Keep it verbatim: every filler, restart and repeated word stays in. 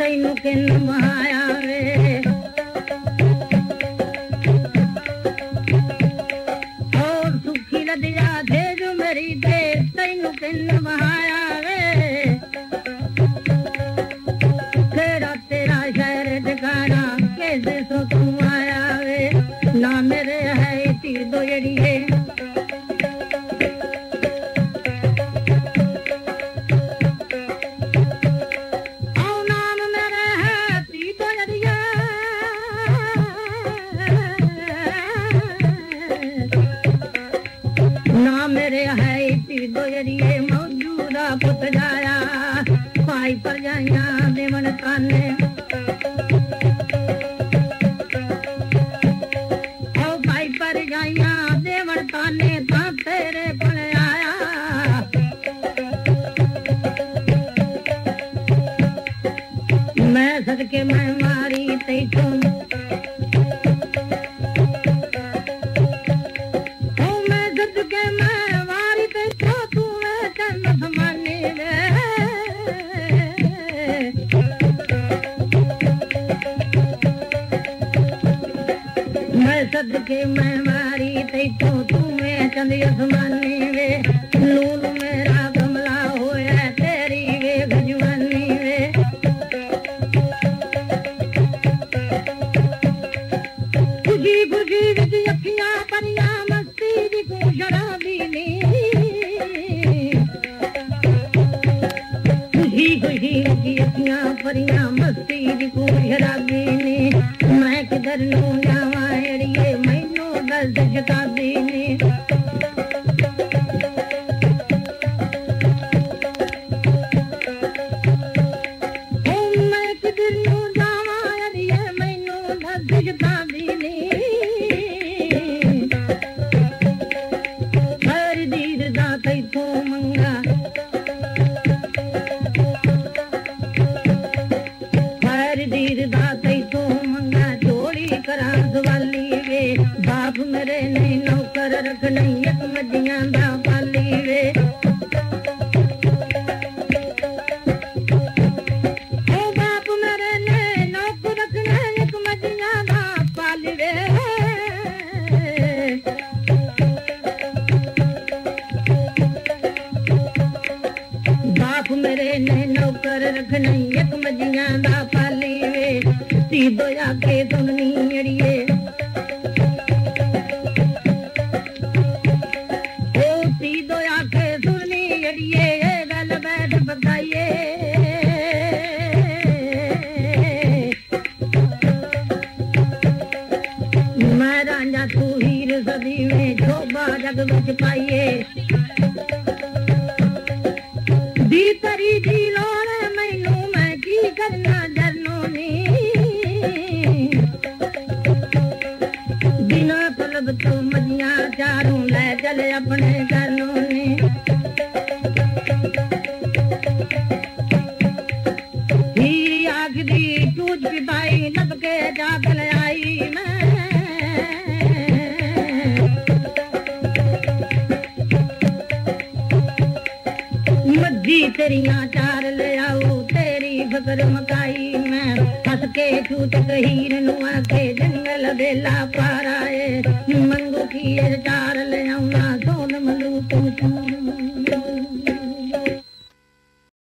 तैनू किन महाया वे और सुखी लदिया थे जो मेरी दे तैनू किन महाया वे तेरा तेरा शहर ठिकाना कैसे सो तू आया वे ना मेरे है तीर दो जड़िए मौजूदा पुत जाया पाई पर जाइया देवन ताने ओ पाई पर जाइया देवन ताने ता तेरे पर आया मैं सदके मैं मारी तैथों सदके मैं मारी तैथों तुम्हें चंद आसमानी वे नून मेरा कमला होया तेरी वे गजवानी वे खुशी खुशी विच अखियां परियां मस्ती दी को शराबी नी खुशी खुशी विच अखियां परियां मस्ती दी को शराबी नी मैं किधर नू जावा अड़िए मैनू दस शताब्दी ने मैं किधर नू जावा अड़िए मैनू दस शताब्दी ने हर दीद दा तैथों मंगा हर दीद दा तैथों मंगा जोड़ी करा सवाली वे बाप मेरे नहीं नौकर रख नहीं एक मजियां दा पाली वे ओ बाप मेरे ने नौकर रखना एक मजियां दा पाली वे बाप मेरे ने नौकर रख नहीं एक मजियां दा पाली वे ती दो जाके सुननी अड़िए मैं रांझा तू हीर सदी में शोभा जग बच पाइए दी तरी दी लोड़ मैनू मैं की करना डरनो नी बिना तलब तो मजियां चारों ले चले अपने घरों नी हीरी आखदी चूज पिपाई लब के जागल आई मैं मज्जी तेरियां चार ले आऊ तेरी फकर मकाई मैं हस के छूट हीर नु आके जंगल बेला पाराए मंगू की